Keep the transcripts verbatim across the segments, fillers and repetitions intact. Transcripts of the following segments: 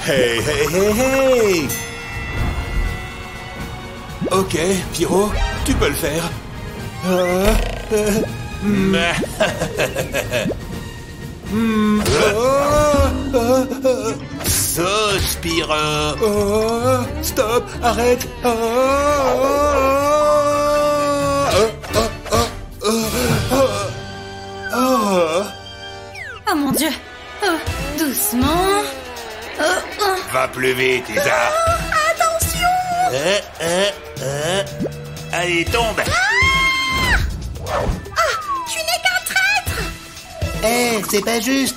Hey, hey, hey, hey! Ok, Pyro, tu peux le faire. Euh, euh, mm. mm. Oh, oh, oh. Sauce, Pyro. Oh, stop, arrête. Oh, oh, oh, oh, oh, oh, oh. Oh mon Dieu. Oh, doucement. Oh, oh. Va plus vite, Isa. Oh, attention. Euh, euh, euh. Allez, tombe. Ah, ah, tu n'es qu'un traître. Eh, hey, c'est pas juste.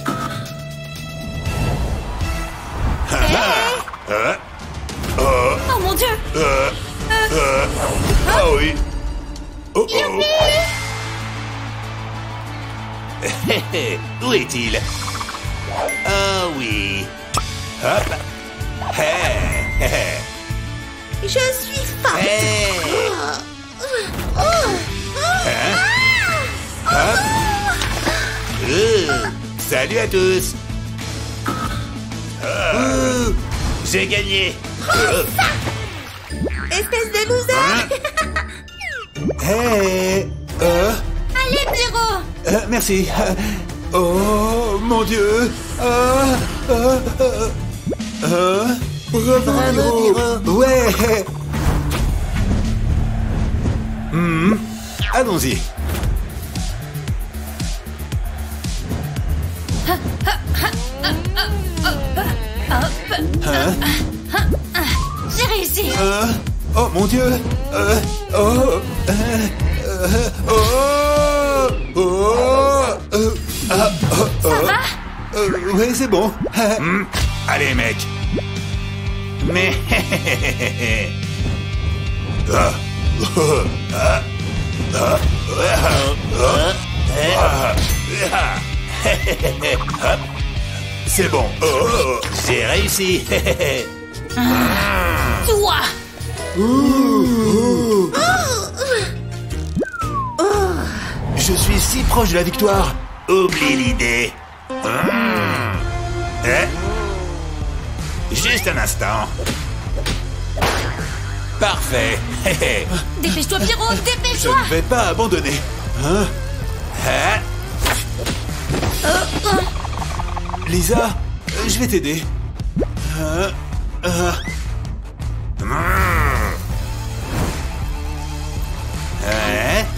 Hey. Euh, oh, Oh mon Dieu. euh, Euh, euh. Ah oui. Oh oh. Hé hé, où est-il? Ah oui. Hop. Hé hé hé. Je suis forte. Hé. Oh, oh, Hein? ah, Hop. Euh, Salut à tous. Euh, J'ai gagné. Euh, espèce de loser. Hey, euh, Allez, Pyro. euh, merci. Oh, mon Dieu. Ah, ah, ah, ah. Bravo, Pyro. Ouais. Hmm, allons-y. Hein? J'ai réussi. Euh, oh mon Dieu. Euh, oh, euh, euh, oh, oh, euh, ah, oh, oh. Ça va? Euh, ouais, c'est bon. hmm, Allez, mec. Mais... Ah, oh, ah, ah, ah, ah, ah, hop. C'est bon. Oh, j'ai réussi. Toi. Je suis si proche de la victoire. Oublie l'idée. Mmh. Eh? Juste un instant. Parfait. Dépêche-toi, Pyro, Je dépêche-toi. ne vais pas abandonner. Hein? Hein? Lisa, je vais t'aider. Hein? Euh, Mmh. Hein?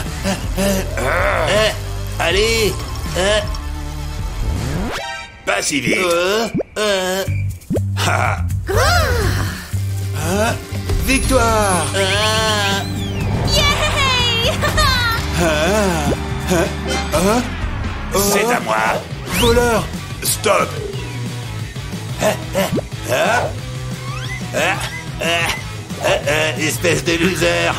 Euh, allez. Euh. Pas si vite. euh, Euh. Ah. hein? Victoire. Ah. Yay. Hein? Hein? Hein? Oh, C'est à moi. voleur. Stop. Ah, ah, ah. Ah, ah, ah, ah, espèce de loser.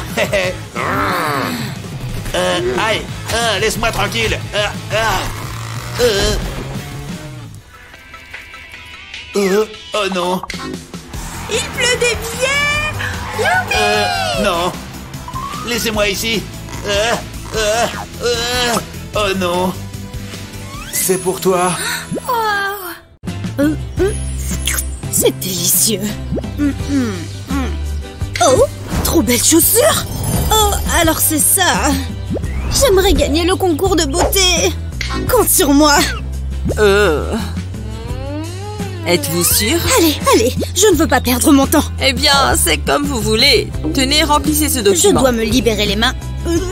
euh, aïe, ah, laisse-moi tranquille. Ah, ah, euh. Euh, Oh non. Il pleut des billets. Youpi. Euh, non. Laissez-moi ici. Euh, euh, euh. Oh non. c'est pour toi. Wow. Euh, euh, c'est délicieux. Hum, hum, hum. Oh, trop belles chaussures. Oh, alors c'est ça. J'aimerais gagner le concours de beauté. Compte sur moi. Euh... Êtes-vous sûr? Allez, allez, je ne veux pas perdre mon temps. Eh bien, c'est comme vous voulez. Tenez, remplissez ce Je document. dois me libérer les mains.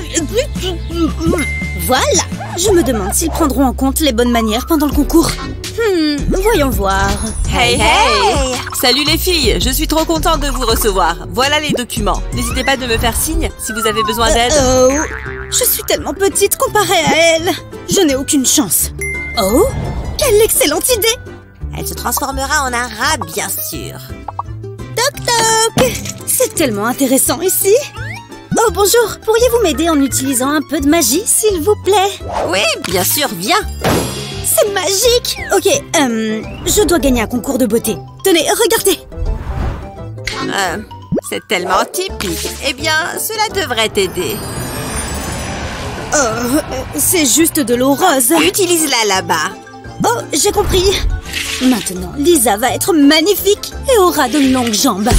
Voilà. Je me demande s'ils prendront en compte les bonnes manières pendant le concours. Hmm, voyons voir. Hey, hey! Salut les filles, je suis trop contente de vous recevoir. Voilà les documents. N'hésitez pas de me faire signe si vous avez besoin d'aide. Oh, je suis tellement petite comparée à elle. Je n'ai aucune chance. Oh, quelle excellente idée. Elle se transformera en un rat, bien sûr. Toc toc. C'est tellement intéressant ici. Oh, bonjour. Pourriez-vous m'aider en utilisant un peu de magie, s'il vous plaît? Oui, bien sûr, viens. C'est magique. Ok, euh, je dois gagner un concours de beauté. Tenez, regardez. Euh, c'est tellement typique. Eh bien, cela devrait t'aider. Oh, euh, c'est juste de l'eau rose. Utilise-la là-bas. Oh, j'ai compris. Maintenant, Lisa va être magnifique et aura de longues jambes.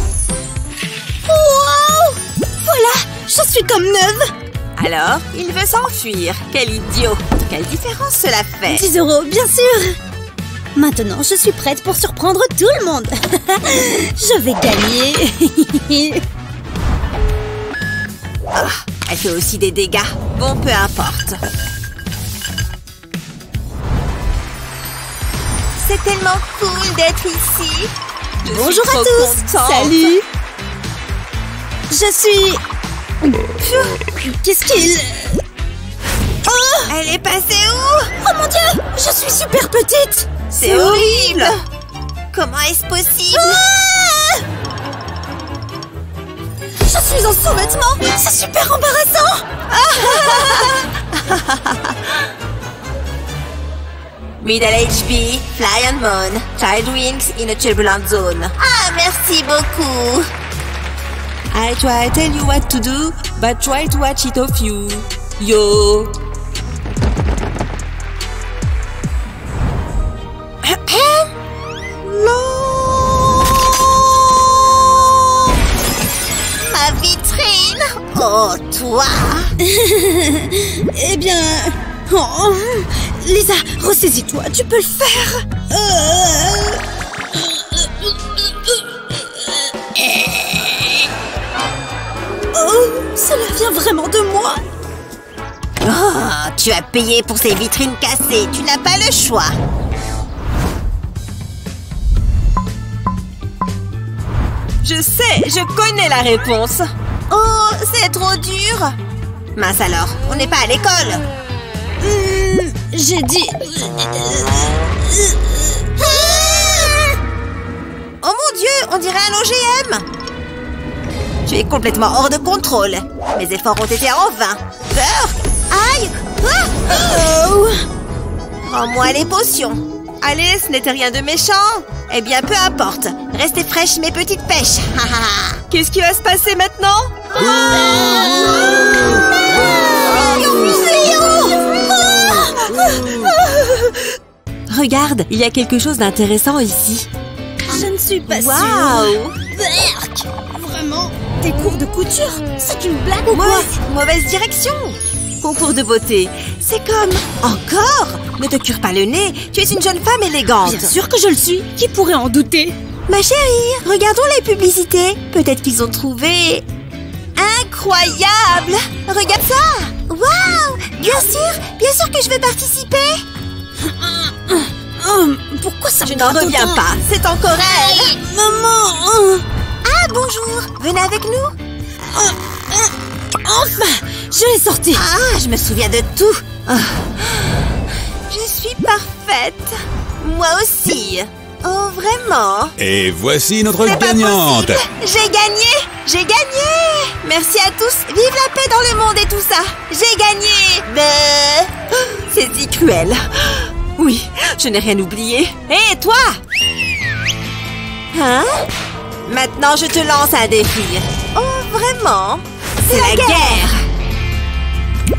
Wow! Voilà, je suis comme neuve. Alors, il veut s'enfuir. Quel idiot. Quelle différence cela fait? dix euros, bien sûr. Maintenant, je suis prête pour surprendre tout le monde. Je vais gagner. Ah, elle fait aussi des dégâts. Bon, peu importe. C'est tellement cool d'être ici. Je Bonjour suis trop à tous. contente. Salut. Je suis... Qu'est-ce qu'il... Oh! Elle est passée où? Oh mon Dieu! Je suis super petite! C'est horrible. Comment est-ce possible? Ah! Je suis en sous-vêtements! C'est super embarrassant! Middle H P, Fly and Moon, Child Wings in a Turbulent Zone. Ah, merci beaucoup. I try to tell you what to do, but try to watch it off you. Yo. Ma vitrine. Oh, toi. Eh bien... Oh. Lisa, ressaisis-toi, tu peux le faire. Euh... Oh, cela vient vraiment de moi. Oh, tu as payé pour ces vitrines cassées. Tu n'as pas le choix. Je sais, je connais la réponse. Oh, c'est trop dur. Mince alors, on n'est pas à l'école. Hmm, j'ai dit... Oh mon Dieu, on dirait un O G M. Tu es complètement hors de contrôle. Mes efforts ont été en vain. Peur. Aïe. Ah. Oh. Rends-moi les potions. Allez, ce n'était rien de méchant. Eh bien, peu importe. Restez fraîches, mes petites pêches. Qu'est-ce qui va se passer maintenant? Regarde, il y a quelque chose d'intéressant ici. Je ne suis pas sûre. Waouh! Berk! Vraiment? Des cours de couture? C'est une blague ou quoi? Mauvaise, mauvaise direction. Concours de beauté. C'est comme... Encore? Ne te cure pas le nez. Tu es une jeune femme élégante. Bien sûr que je le suis. Qui pourrait en douter? Ma chérie, regardons les publicités. Peut-être qu'ils ont trouvé... Incroyable! Regarde ça! Waouh! Bien sûr, bien sûr que je veux participer. Oh, pourquoi ça Je me n'en gratte reviens autant? pas, c'est encore elle. Maman! Oh. Ah, bonjour. Venez avec nous. Enfin! Je vais sortir! Ah, je me souviens de tout. Ah. Je suis parfaite. Moi aussi. Oh, vraiment? Et voici notre C'est pas gagnante. possible. J'ai gagné. J'ai gagné. Merci à tous. Vive la paix dans le monde et tout ça. J'ai gagné. Bah. C'est si cruel. Oui, je n'ai rien oublié. Hé, toi! Hein? Maintenant, je te lance un défi. Oh, vraiment? C'est la, la guerre. guerre.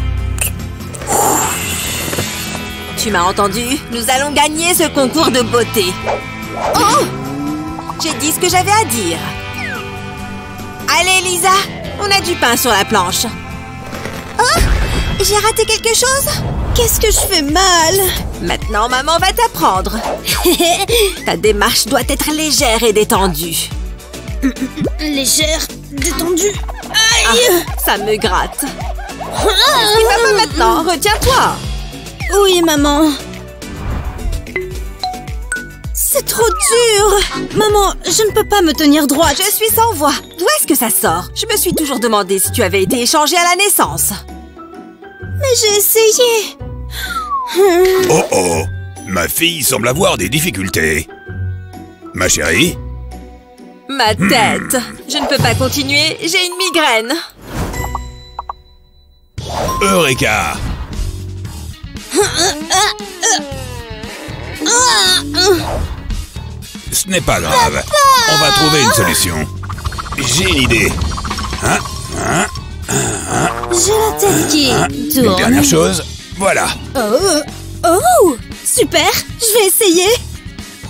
Tu m'as entendu? Nous allons gagner ce concours de beauté. Oh! J'ai dit ce que j'avais à dire. Allez, Lisa, on a du pain sur la planche. Oh! J'ai raté quelque chose? Qu'est-ce que je fais mal? Maintenant, maman va t'apprendre. Ta démarche doit être légère et détendue. Légère, détendue. Aïe! Ah, ça me gratte. Qu'est-ce qui va pas maintenant? Retiens-toi. Oui, maman. C'est trop dur. Maman, je ne peux pas me tenir droite. Je suis sans voix. D'où est-ce que ça sort? Je me suis toujours demandé si tu avais été échangée à la naissance. Mais j'ai essayé. Oh oh, ma fille semble avoir des difficultés. Ma chérie? Ma tête. Je ne peux pas continuer, j'ai une migraine. Eureka! Ce n'est pas grave. On va trouver une solution. J'ai une idée. Hein? Hein? Hein? J'ai la tête qui Hein? tourne. Une dernière chose. Voilà. Oh, oh, super. Je vais essayer.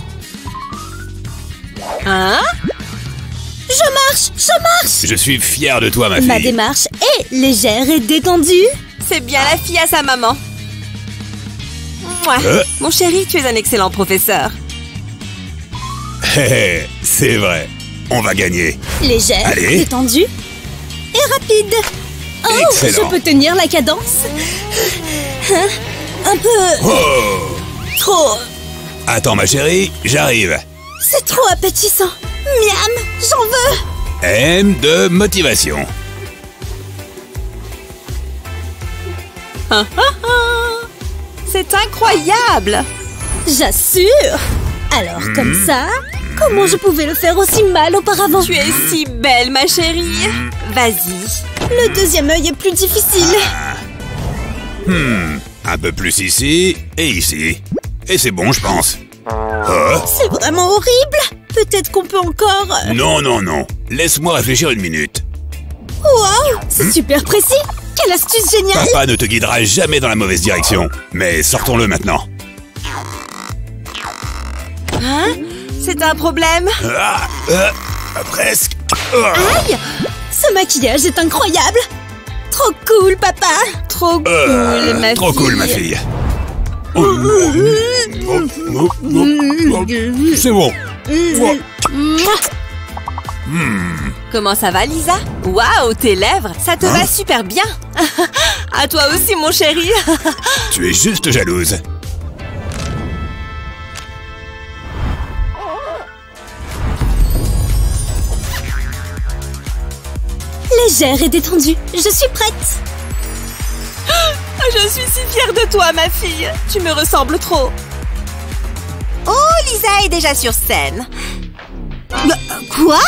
Hein? Je marche, je marche. Je suis fier de toi, ma fille. Ma démarche est légère et détendue. C'est bien la fille à sa maman. Mouah. Euh. Mon chéri, tu es un excellent professeur. Hé hé, c'est vrai. On va gagner. Légère, Allez. détendue et rapide. Oh, Excellent. je peux tenir la cadence. Hein? Un peu Oh! trop. Attends, ma chérie, j'arrive. C'est trop appétissant. Miam, j'en veux. M de motivation. Ah, ah, ah. C'est incroyable. J'assure. Alors, comme ça, comment je pouvais le faire aussi mal auparavant? Tu es si belle, ma chérie. Vas-y. Le deuxième œil est plus difficile. Hmm, un peu plus ici et ici. Et c'est bon, je pense. Oh. C'est vraiment horrible. Peut-être qu'on peut encore... Non, non, non. Laisse-moi réfléchir une minute. Wow, c'est super précis. Quelle astuce géniale. Papa ne te guidera jamais dans la mauvaise direction. Mais sortons-le maintenant. Hein? C'est un problème? Ah, euh, presque. Ah. Aïe! Ce maquillage est incroyable. Trop cool, papa. Trop cool, Euh, ma trop fille. cool, ma fille. Oh, oh, oh, oh, oh. C'est bon. Comment ça va, Lisa? Waouh, tes lèvres, ça te Hein? va super bien. À toi aussi, mon chéri. Tu es juste jalouse. Légère et détendue. Je suis prête. Je suis si fière de toi, ma fille. Tu me ressembles trop. Oh, Lisa est déjà sur scène. Quoi?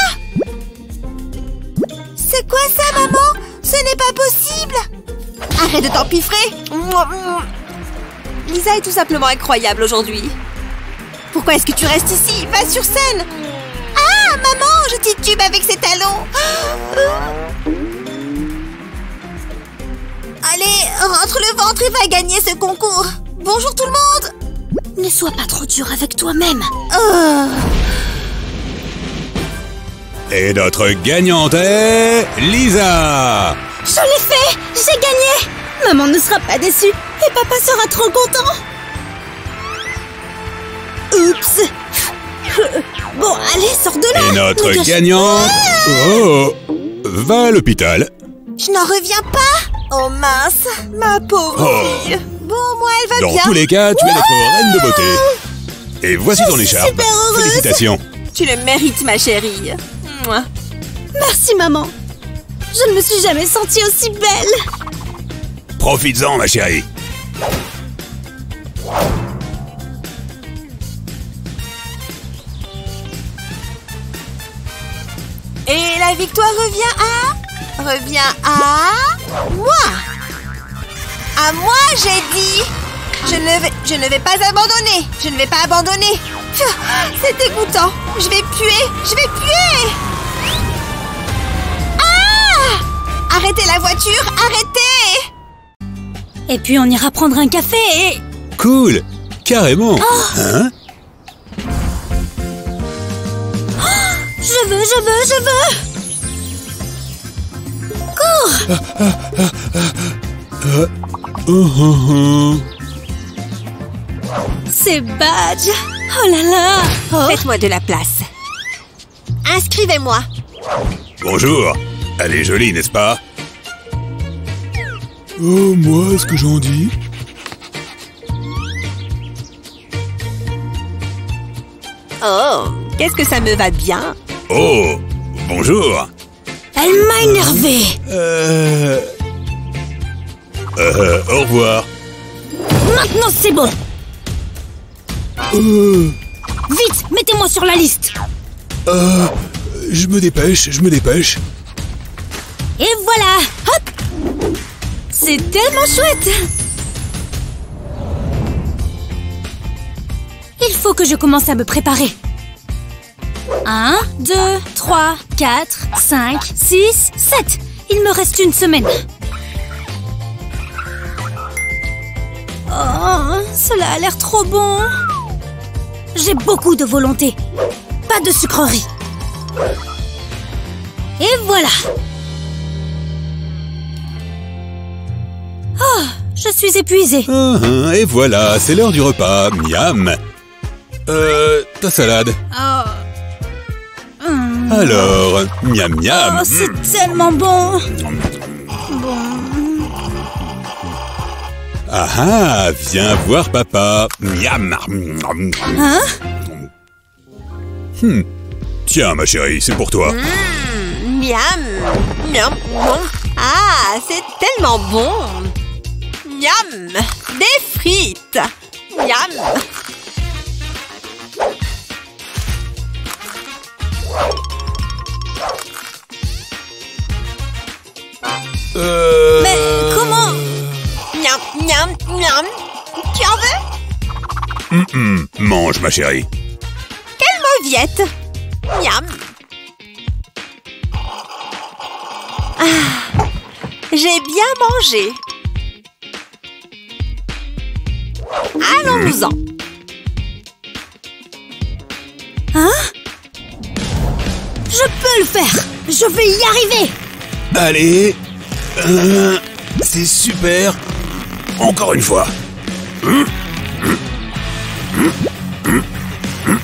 C'est quoi ça, maman? Ce n'est pas possible. Arrête de t'empiffrer. Lisa est tout simplement incroyable aujourd'hui. Pourquoi est-ce que tu restes ici? Va sur scène. Ah, maman, je titube avec ses talons. Allez, rentre le ventre et va gagner ce concours. Bonjour tout le monde. Ne sois pas trop dur avec toi-même. Oh. Et notre gagnante est Lisa. Je l'ai fait. J'ai gagné. Maman ne sera pas déçue. Et papa sera trop content. Oups. Bon, allez, sors de là. Et notre Ne gâche- gagnante oh, va à l'hôpital. Je n'en reviens pas. Oh mince, ma pauvre Oh. fille. Bon, moi, elle va Dans bien. tous les cas, tu es notre reine de beauté. Et voici ton suis écharpe. super heureuse. Félicitations. Tu le mérites, ma chérie. Mouah. Merci, maman. Je ne me suis jamais sentie aussi belle. Profites-en, ma chérie. Et la victoire revient à... Revient à... Moi. À moi, j'ai dit. Je ne vais... Je ne vais pas abandonner. Je ne vais pas abandonner. Pfiou, c'est dégoûtant. Je vais puer. Je vais puer. Ah! Arrêtez la voiture. Arrêtez. Et puis on ira prendre un café et... Cool. Carrément. Hein? Je veux, je veux, je veux. Cours. Uh, uh, uh. C'est Badge. Oh là là. Oh. Faites-moi de la place. Inscrivez-moi. Bonjour. Elle est jolie, n'est-ce pas? Oh, moi, ce que j'en dis? Oh, qu'est-ce que ça me va bien. Oh, bonjour. Elle m'a énervée. Euh... Euh, au revoir. Maintenant c'est bon. Euh... Vite, mettez-moi sur la liste. Euh... Je me dépêche, je me dépêche. Et voilà. Hop. C'est tellement chouette. Il faut que je commence à me préparer. Un, deux, trois, quatre, cinq, six, sept. Il me reste une semaine. Oh, cela a l'air trop bon. J'ai beaucoup de volonté. pas de sucreries. Et voilà. Oh, je suis épuisée. Ah, ah, et voilà, c'est l'heure du repas. Miam. Euh, ta salade. Oh. Hum. Alors, miam miam. Oh, c'est tellement bon. Bon. Ah ah, viens voir papa. Miam. Hein? Hmm. Tiens, ma chérie, c'est pour toi. Mmh, miam. Miam. Bon. Ah, c'est tellement bon. Miam. Des frites. Miam. Euh... Mais comment? Miam, miam, miam. Tu en veux? Hum, hum. Mange, ma chérie. Quelle mauviette. Miam. Ah, j'ai bien mangé. Allons-nous-en. Hein? Je peux le faire. Je vais y arriver. Allez. Euh, c'est super. Encore une fois. Hum, hum, hum, hum, hum.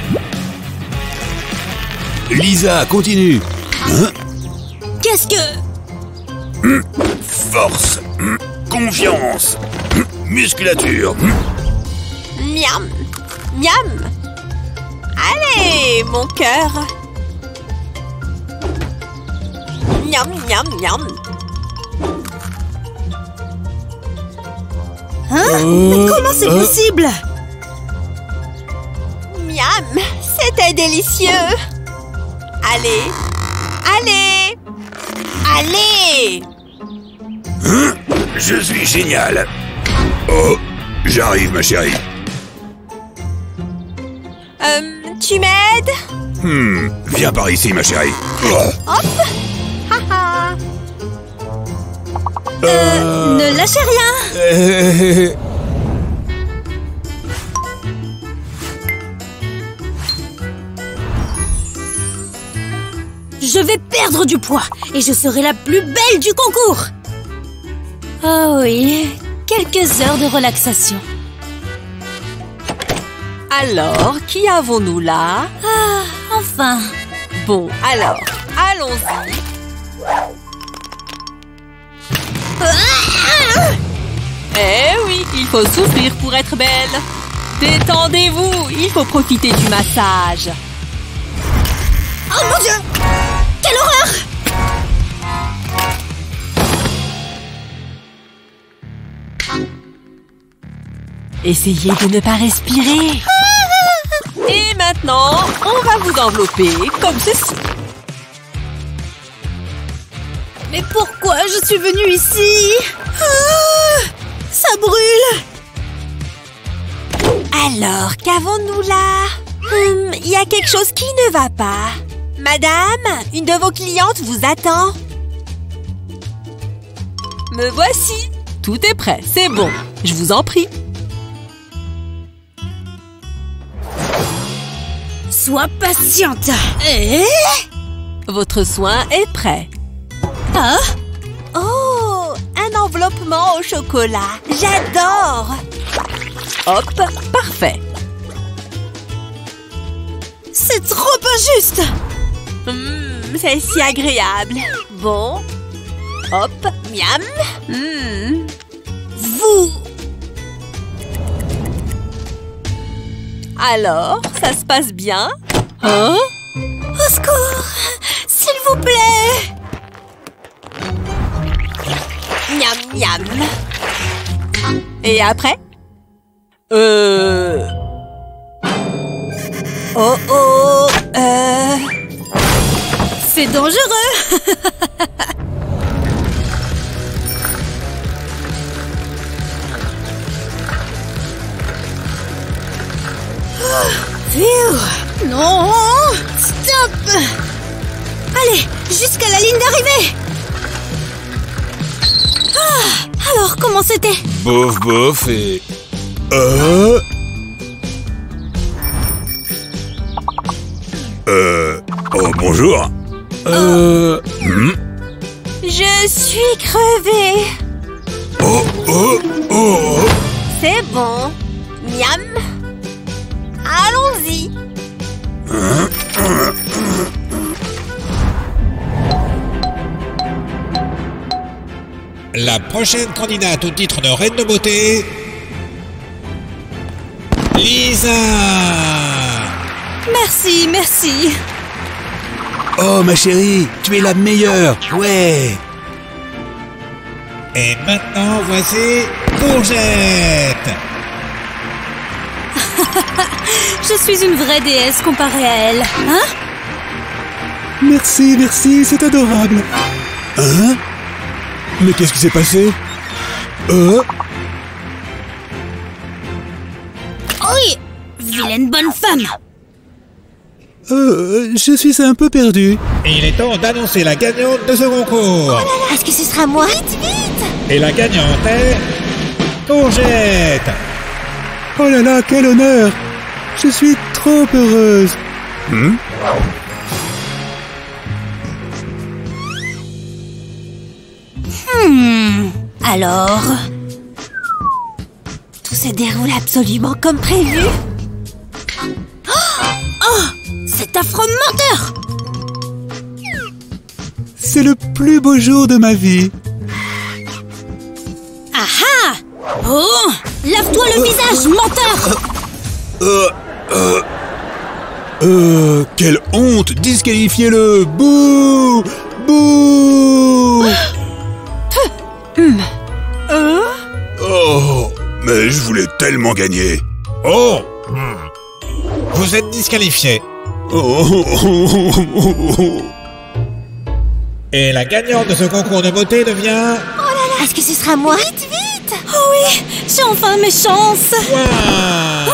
Lisa, continue. Hein? Qu'est-ce que... Hum, Force. Hum, Confiance. Hum, Musculature. Hum. Miam. Miam. Allez, mon cœur. Miam, miam, miam. Hein? Mais comment c'est euh. possible? Miam, c'était délicieux. Allez, allez, allez. Hein? Je suis génial. Oh, j'arrive, ma chérie. Euh, tu m'aides? Hmm, viens par ici, ma chérie. Oh. Hop. Haha. Euh, ne lâchez rien. Euh... Je vais perdre du poids et je serai la plus belle du concours. Oh oui, quelques heures de relaxation. Alors, qui avons-nous là? Ah, enfin. Bon, alors, allons-y. Eh oui, il faut souffrir pour être belle. Détendez-vous, il faut profiter du massage. Oh mon Dieu! Quelle horreur! Essayez de ne pas respirer. Et maintenant, on va vous envelopper comme ceci. Mais pourquoi je suis venue ici? Ah, ça brûle! Alors, qu'avons-nous là? Hum, il y a quelque chose qui ne va pas. Madame, une de vos clientes vous attend. Me voici. Tout est prêt, c'est bon. Je vous en prie. Sois patiente. Eh? Votre soin est prêt. Ah? Oh, un enveloppement au chocolat. J'adore. Hop, parfait. C'est trop injuste! Hum, c'est si agréable. Bon. Hop, miam. Hum. Vous... Alors, ça se passe bien? Hein? Au secours! S'il vous plaît! Miam, miam. Et après? Euh... Oh, oh, euh... C'est dangereux! Phew. Non! Stop! Allez, jusqu'à la ligne d'arrivée! Ah, alors, comment c'était? Bof, bof et... Euh... Euh... Oh, bonjour. Euh... hmm. Je suis crevée. Oh, oh, oh. C'est bon. Miam. Allons-y. La prochaine candidate au titre de reine de beauté... Lisa! Merci, merci. Oh, ma chérie, tu es la meilleure. Ouais. Et maintenant, voici Courgette! Je suis une vraie déesse comparée à elle. Hein? Merci, merci, c'est adorable. Hein? Mais qu'est-ce qui s'est passé? Euh? Oui, vilaine bonne femme. Euh, je suis un peu perdu. Et il est temps d'annoncer la gagnante de ce concours. Est-ce que ce sera moi? Vite, vite! Et la gagnante est... Courgette! Oh là là, quel honneur! Je suis trop heureuse. Hmm? Hmm. Alors? Tout se déroule absolument comme prévu. Oh! Cet affreux menteur! C'est le plus beau jour de ma vie. Ah ah! Oh! Lave-toi le visage, menteur! Euh... Euh... Euh... Quelle honte! Disqualifiez-le! Bouh! Bouh! Hein? Oh! Mais je voulais tellement gagner! Oh! Hmm. Vous êtes disqualifié. Oh! Et la gagnante de ce concours de beauté devient... Est-ce que ce sera moi? Vite, vite! Oh oui! J'ai enfin mes chances! Wow.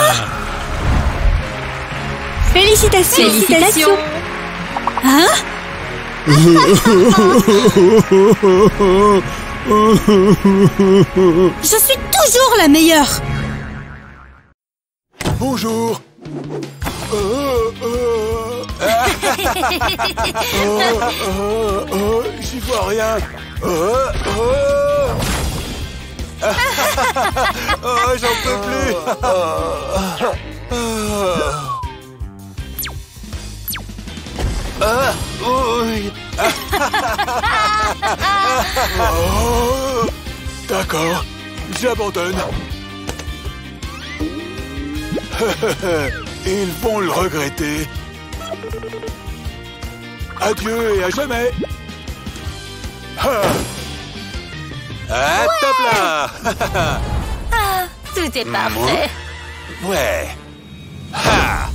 Félicitations! Félicitations! Hein? Je suis toujours la meilleure! Bonjour! Oh, oh, oh, oh, oh, j'y vois rien! Oh, oh. Oh, j'en peux plus! Ah, oui. Oh, d'accord, j'abandonne. Ils vont le regretter. Adieu et à jamais. Ah, top là. Ah, tout est parfait. Ouais. Ha.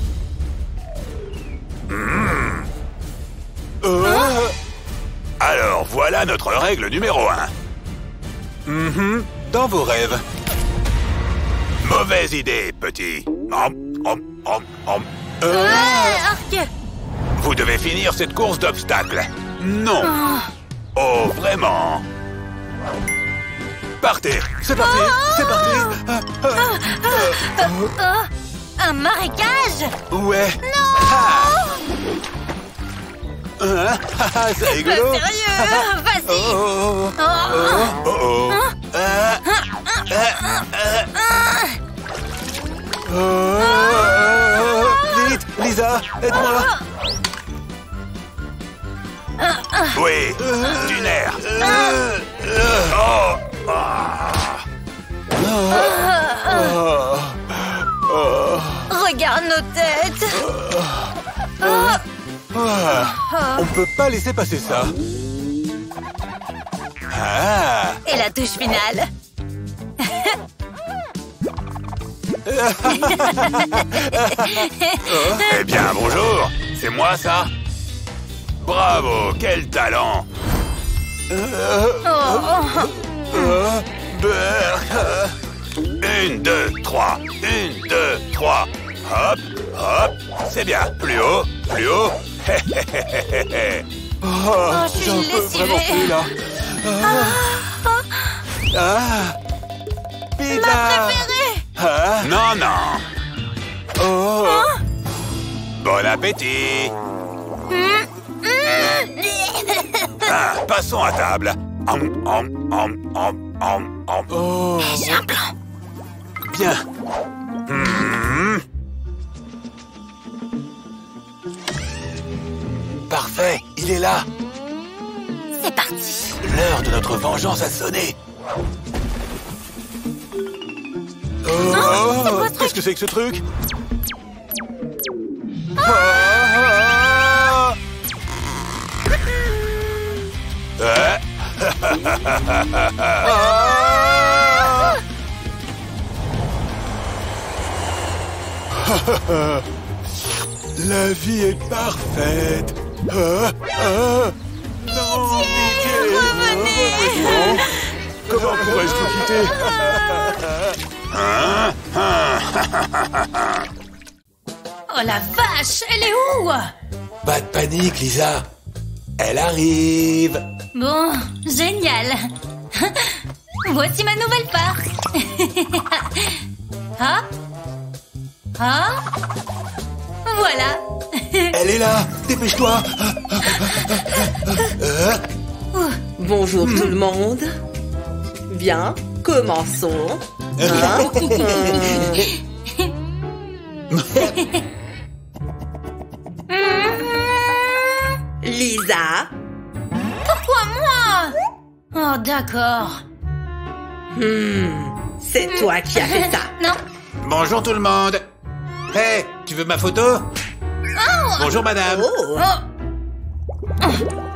Mmh. Euh. Alors, voilà notre règle numéro un. Mm-hmm. Dans vos rêves. Mauvaise idée, petit. Om, om, om, om. Euh. Ah, arc. Vous devez finir cette course d'obstacles. Non. Oh, vraiment. Partez. C'est parti. C'est parti. Ah, ah, ah, Oh, un marécage. ouais. Non. Ah, ah, c'est rigolo. Sérieux? Vas-y. Oh, oh, Oh. oh, oh. Ah, ah, ah, ah. Oh, vite, Lisa, aide-moi. Oui, du nerf. Oh. Ah. Regarde nos têtes. Ah. On peut pas laisser passer ça. Ah. Et la touche finale. Eh bien, bonjour. C'est moi, ça? Bravo, quel talent. Une, deux, trois. Une, deux, trois. Hop, hop. C'est bien. Plus haut, plus haut. Oh, je suis lessivée. là. Ah. Pizza. Ma préférée. Ah. Non, non. Oh. Bon appétit. Ah, passons à table. Hum, hum, hum, hum, hum, hum. Oh, J'ai un plan. Bien. Hum. Parfait, il est là. C'est parti. L'heure de notre vengeance a sonné. Oh, quoi ce qu'est-ce que c'est que ce truc? Ah. Ah. La vie est parfaite. Ah, ah. Non, pitié, revenez. Comment pourrais-je vous quitter? Hein? Oh la vache, elle est où? Pas de panique, Lisa. Elle arrive. Bon, génial. Voici ma nouvelle part. Hop. Hop. Voilà. Elle est là. Dépêche-toi. Bonjour tout le monde. Bien, commençons. Hein? Lisa. Pourquoi moi? Oh, d'accord. Hmm, c'est toi qui as fait ça. Non. Bonjour tout le monde. Hé, hey, tu veux ma photo? Oh. Bonjour madame. Oh. Oh.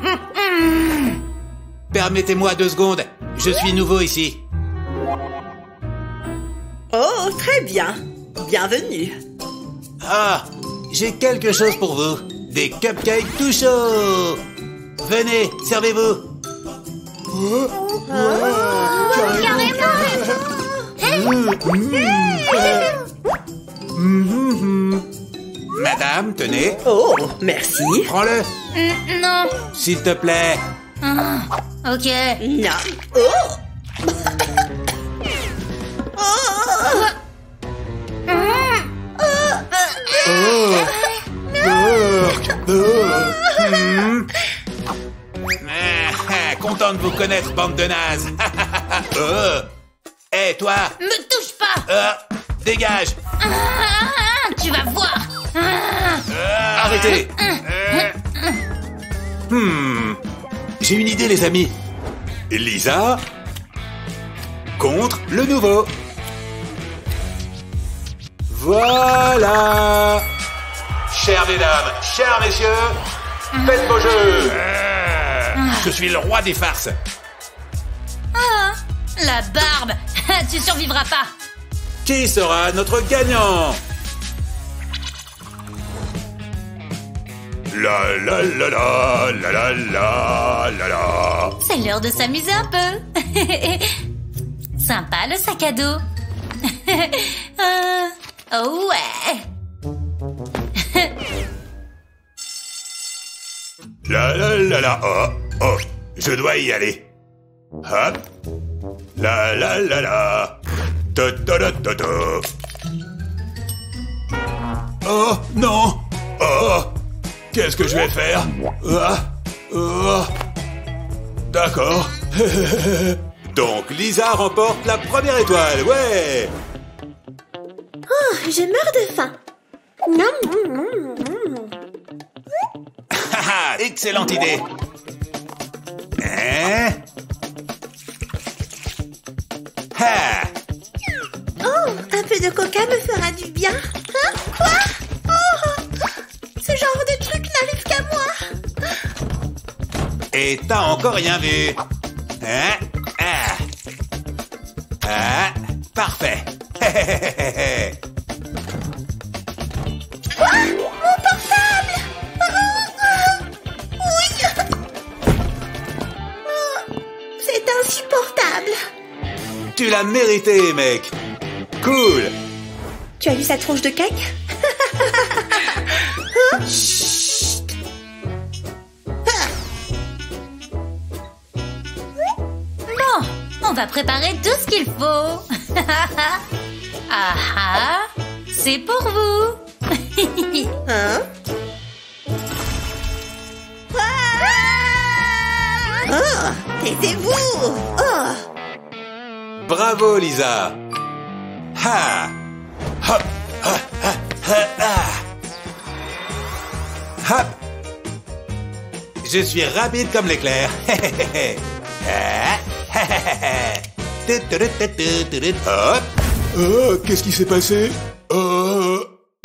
Permettez-moi deux secondes. Je suis nouveau ici. Oh, très bien. Bienvenue. Ah, j'ai quelque chose pour vous. Des cupcakes tout chauds. Venez, servez-vous. Madame, tenez. Oh, merci. Prends-le, Mm, non. s'il te plaît. Ah, ok. Non. Oh. Ah, content de vous connaître, bande de nazes. Oh. Hé, toi. Me touche pas. Euh, dégage. Ah, tu vas voir. Ah. Euh, arrêtez. Euh. Hmm. J'ai une idée, les amis. Lisa contre le nouveau. Voilà. Chères mesdames, chers messieurs, faites vos jeux. Je suis le roi des farces. Ah, la barbe. Tu survivras pas. Qui sera notre gagnant? La la la la la la la la la. C'est l'heure de s'amuser un peu. Sympa le sac à dos. Euh, oh ouais. La la la la. Oh, oh, je dois y aller. Hop. La la la la. Ta ta ta ta ta. Oh non. Oh. Qu'est-ce que je vais faire? Ah, oh. D'accord. Donc Lisa remporte la première étoile, ouais. Oh, je meurs de faim. Non, non, non, non. Haha, excellente idée. Hein? Ha! Oh, un peu de coca me fera du bien. Hein? Quoi? Oh, ce genre de truc n'arrive qu'à moi. Et t'as encore rien vu. Hein? Ah. Ah, parfait. Quoi? Mon portable? Oh, oh, oui. Oh, c'est insupportable. Tu l'as mérité, mec. Cool. Tu as vu sa tronche de cake? Hein? Bon, on va préparer tout ce qu'il faut. Ah ah, c'est pour vous. Hein? Oh, taisez-vous. Oh. Bravo, Lisa. Ha! Hop! Ha! Ha! Ha! Ha! Hop! Je suis rapide comme l'éclair. Hop. Oh, qu'est-ce qui s'est passé? Oh.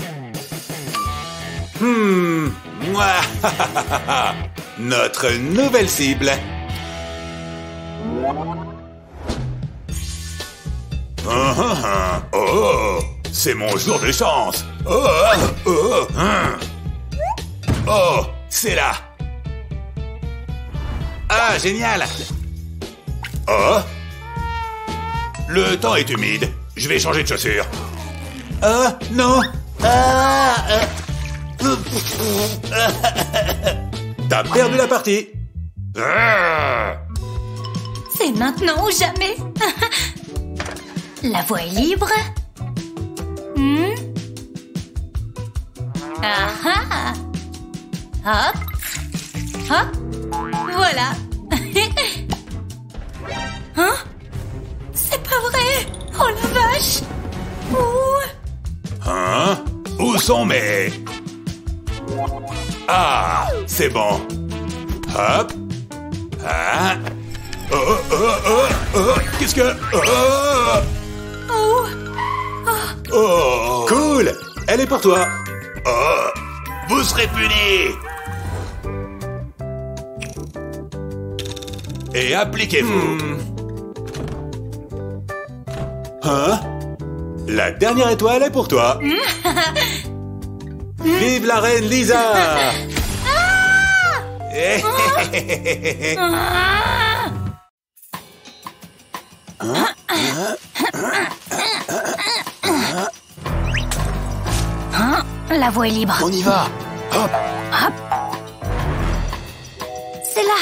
Hmm. Notre nouvelle cible. Ah, ah, ah. Oh, c'est mon jour de chance. Oh, oh, hum. Oh, c'est là. Ah, génial. Oh. Le temps est humide. Je vais changer de chaussures. Ah, non. Ah, euh. T'as perdu la partie. Ah. C'est maintenant ou jamais. La voie est libre. Hmm? Ah ah. Hop. Hop. Voilà. Hein? C'est pas vrai. Oh la vache. Ouh. Hein? Où sont mes... Ah, c'est bon. Hop. Ah. Oh, oh, oh, oh. Qu'est-ce que... Oh. Oh. Oh. Cool. Elle est pour toi. Oh. Vous serez punis. Et appliquez-vous. Hmm. Hein? La dernière étoile est pour toi. Vive la reine Lisa! Hein? La voie est libre. On y va. Hop. Hop. C'est là.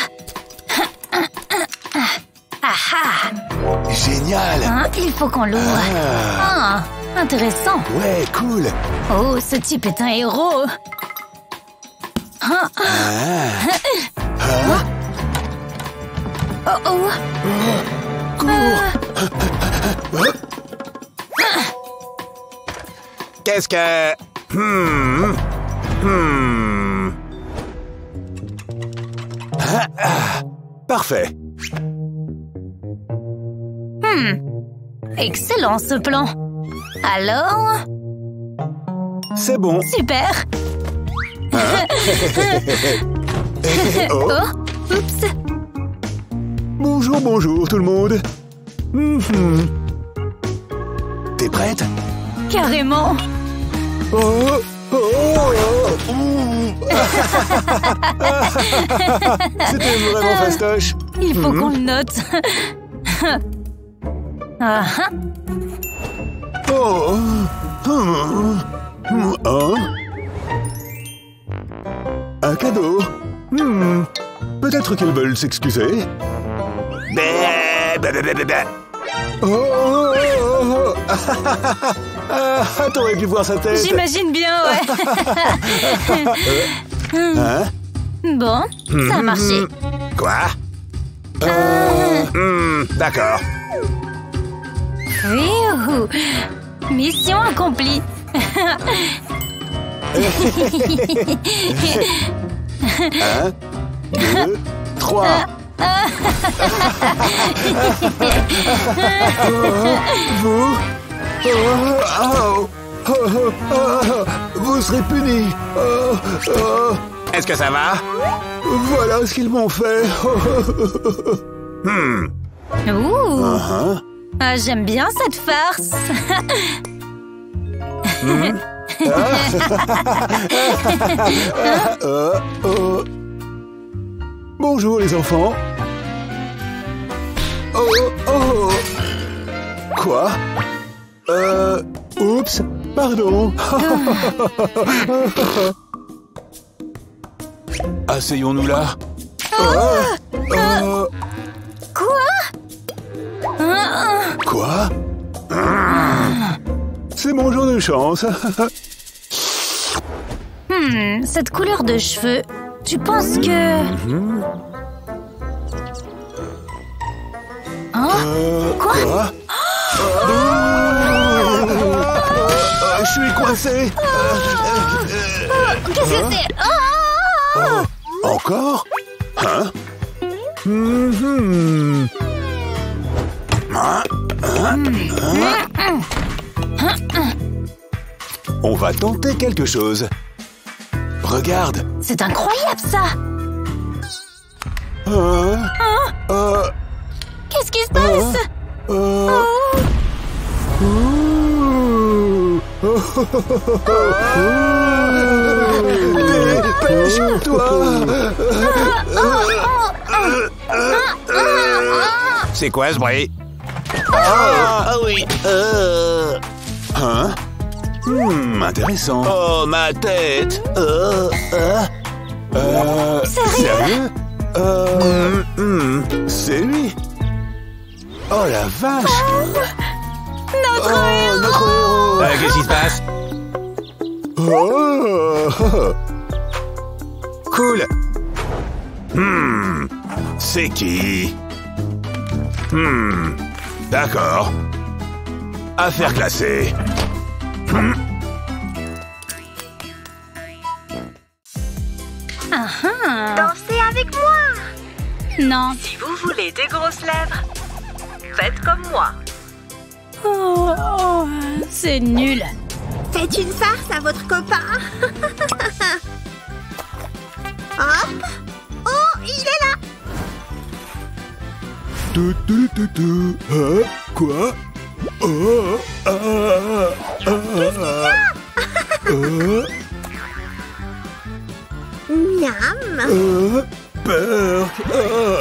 Ah ah. Génial. Hein? Il faut qu'on l'ouvre. Ah. Ah, intéressant. Ouais, cool. Oh, ce type est un héros. Ah. Ah. Oh oh. Cours. Qu'est-ce que... Hmm... Hmm... Ah, ah, parfait. Hmm. Excellent ce plan. Alors... C'est bon. Super. Oh. Oh, oups. Bonjour, bonjour tout le monde. Mm-hmm. T'es prête? Carrément. Oh, oh, oh, oh. C'était vraiment fastoche. Il faut Mhm. qu'on le note. Ah, ah. Oh. Hmm. Oh. Un cadeau. Hmm. Peut-être qu'ils veulent s'excuser. Bé, bé, bé, bé, bé, bé. Oh, oh, oh, oh. Ah, t'aurais dû voir sa tête. J'imagine bien, ouais. Hein? Bon, ça a marché. Quoi? Euh, Hmm, d'accord. Youhou. Mission accomplie. Un, deux, trois. Vous, oh, oh, oh, oh, oh, vous serez punis. Oh, oh. Est-ce que ça va? Voilà ce qu'ils m'ont fait. Hmm. Ouh. Uh-huh. Ah, j'aime bien cette farce. Euh, euh. Bonjour les enfants. Oh, oh. Quoi? Euh, oups, pardon. Asseyons-nous là. Oh, oh. Quoi? Ah, Quoi? C'est mon jour de chance. hmm, cette couleur de cheveux, tu penses que... Euh, Quoi? quoi? Oh, je suis coincé. Qu'est-ce que c'est? Oh! Oh, encore? Hein? Mhm. Hein? Hein? Hein? On va tenter quelque chose. Regarde. C'est incroyable, ça! Euh, euh, Qu'est-ce qui se passe? euh, Oh! ouh. Dépêche-toi. C'est quoi ce bruit? Ah oui. Euh... Hein? Hmm, intéressant. Oh, ma tête. Euh, euh. Euh, sérieux? Euh, hmm, c'est lui. Oh la vache. Notre Oh, héros! notre héros. Euh, Qu'est-ce qui se passe? Oh. Cool. Hmm, c'est qui? Hmm, d'accord. Affaire classée. Hmm. Ah ah! Dansez avec moi. Non. Si vous voulez des grosses lèvres, faites comme moi. Oh, oh, c'est nul. Faites une farce à votre copain. Hop. Oh, il est là. Tout, tout, tout, tout. Hein? Quoi? Oh, ah, ah, ah, Miam. ah, peur. Ah.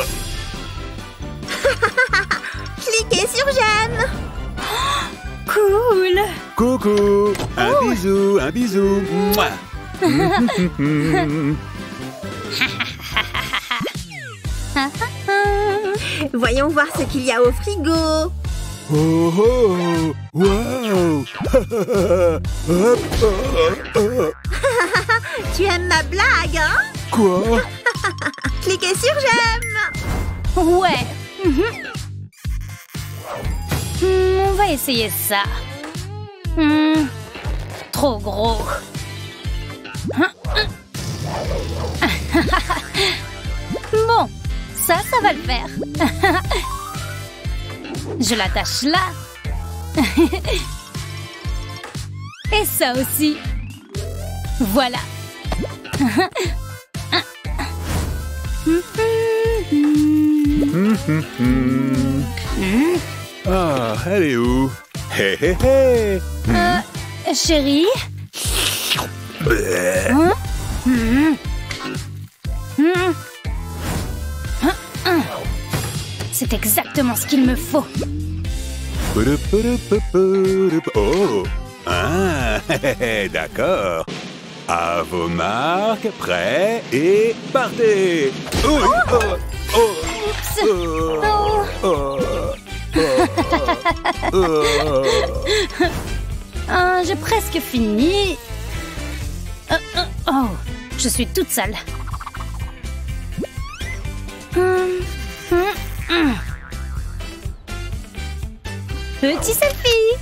Cliquez sur j'aime. Cool. Coucou. Un bisou, un bisou. Mouah. Voyons voir ce qu'il y a au frigo. Oh, oh, wow. Hop, oh, oh. Tu aimes ma blague, hein? Quoi? Cliquez sur j'aime. Ouais. Mhm. Hmm, on va essayer ça. Hmm, trop gros. Bon, ça, ça va le faire. Je l'attache là. Et ça aussi. Voilà. Ah, elle est où? Hé, hé, hé. Euh, chérie? Bleh. Hein? Hmm. Hmm. Hein, hein. C'est exactement ce qu'il me faut. Oh, ah, d'accord. À vos marques, prêts et partez. Oh, oh, oh, Oups. oh, Oh. oh, oh. Ah, j'ai presque fini. Euh, euh, oh, je suis toute sale. Hum, hum, hum. Petit selfie.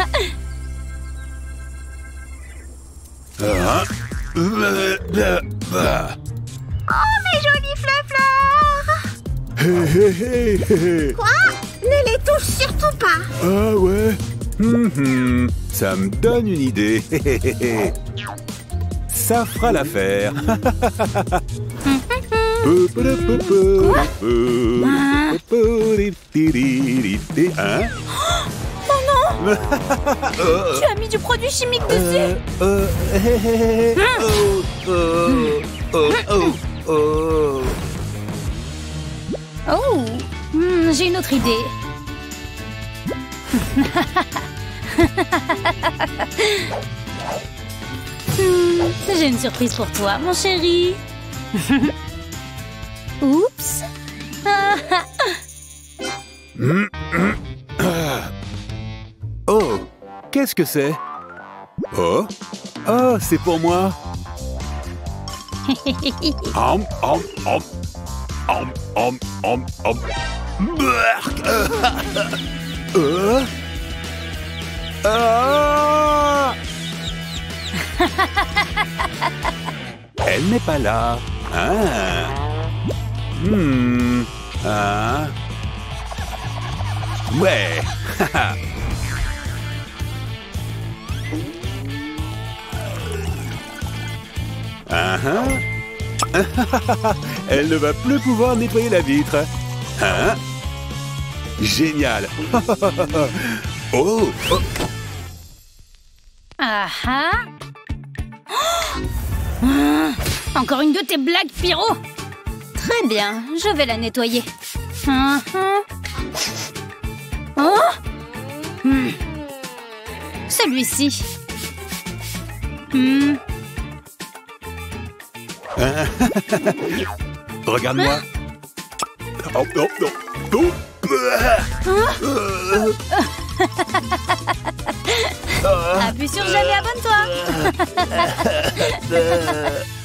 Ah, bleh, bleh, bleh. Oh, mes jolis fleurs-fleurs. Hé, hé, hé, hé. Quoi? Ne les touche surtout pas. Ah ouais. Hum, hum. Ça me donne une idée. Hé, hé, hé, hé. Ça fera l'affaire. Hein? Oh non. Tu as mis du produit chimique dessus. Euh, hé, hé, hé, hé. Oh, oh, oh, oh, oh. Oh, hmm, j'ai une autre idée. Hmm, j'ai une surprise pour toi, mon chéri. Oups. Oh, qu'est-ce que c'est? Oh, oh, c'est pour moi. Om, om, om. Om, om, om, om. Euh. Ah. Elle n'est pas là. Ah. Hmm. Ah. Ouais. Ah. Elle ne va plus pouvoir nettoyer la vitre. Hein? Génial. Oh, oh. Ah ah. Oh. Encore une de tes blagues, Pyro. Très bien, je vais la nettoyer. Ah ah. Oh. Hmm. Celui-ci. Hmm. Regarde-moi. Oh, oh, oh. Oh. Appuie sur jamais, abonne-toi.